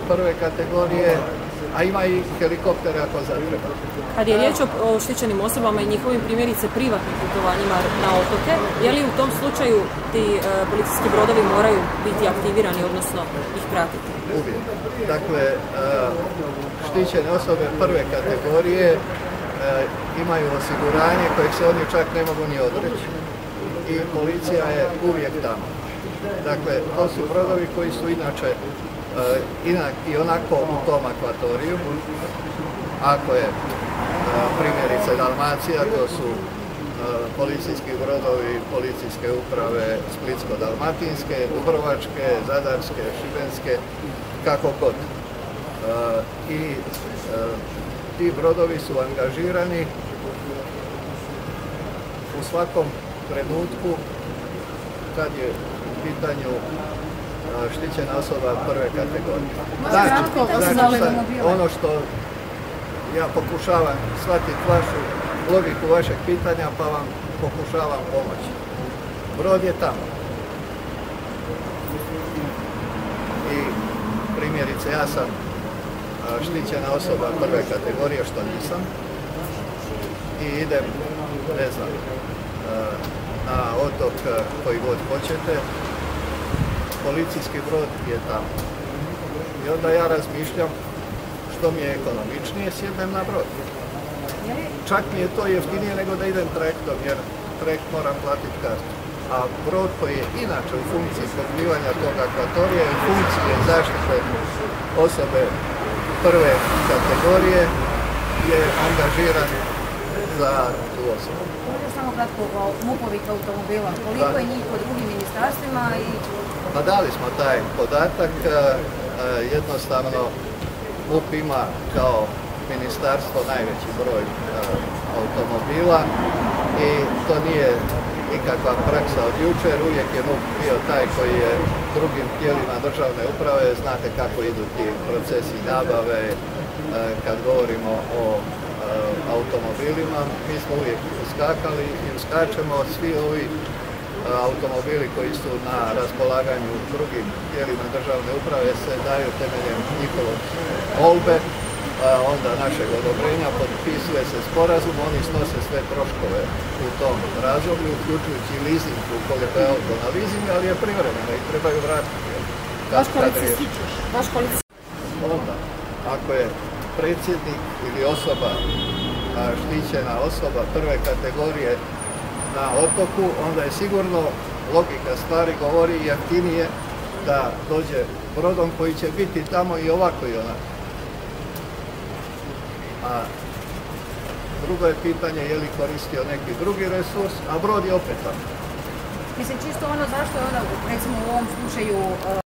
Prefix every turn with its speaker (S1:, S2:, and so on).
S1: prve kategorije, a ima i helikoptere ako zatreba.
S2: Kad je riječ o štićenim osobama i njihovim primjerice privatnim putovanjima na otoke, je li u tom slučaju ti policijski brodovi moraju biti aktivirani, odnosno ih pratiti?
S1: Uvijek. Dakle, štićene osobe prve kategorije imaju osiguranje kojeg se oni čak ne mogu ni odreći i policija je uvijek tamo. Dakle, to su brodovi koji su inače i onako u tom akvatoriju. Ako je primjerice Dalmacija, to su policijski brodovi, policijske uprave Splitsko-dalmatinske, Dubrovačke, Zadarske, Šibenske, kako god. I ti brodovi su angažirani u svakom trenutku kad je u pitanju štićena osoba prve kategorije. Znači, ono što ja pokušavam shvatiti vašu logiku vašeg pitanja, pa vam pokušavam pomoći. Brod je tamo. I primjerice, ja sam štićena osoba prve kategorije, što nisam, i idem, ne znam, na otok koji god hoćete, policijski brod je tamo. I onda ja razmišljam što mi je ekonomičnije, sjednem na brod. Čak mi je to jeftinije nego da idem trajektom, jer trajekt moram platiti kartu. A brod koji je inače u funkciji pokrivanja tog akvatorija i funkcije zaštite osobe prve kategorije je angažiran za tu osobu.
S3: Možeš samo kratko o MUP-ovih automobila, koliko je njih po drugim ministarstvima i...
S1: Pa dali smo taj podatak, jednostavno MUP ima kao ministarstvo najveći broj automobila i to nije nikakva praksa od jučer, uvijek je MUP bio taj koji je drugim tijelima državne uprave, znate kako idu ti procesi nabave, kad govorimo o automobilima, mi smo uvijek uskakali i uskačemo, svi ovi automobili koji su na raspolaganju drugim tijelima državne uprave se daju temeljem njihovog molbe, onda našeg odobrenja, potpisuje se sporazum, oni snose sve troškove u tom razdoblju, uključujući leasing, ukoliko je auto na leasing, ali je privremeno i trebaju vratiti. Onda, ako je predsjednik ili osoba, štićena osoba prve kategorije na otoku, onda je sigurno logika stvari govori jeftinije da dođe brodom koji će biti tamo i ovako i onako. A drugo je pitanje je li koristio neki drugi resurs, a brod je opet tamo.
S3: Mislim, čisto ono zašto je onda, recimo u ovom slučaju,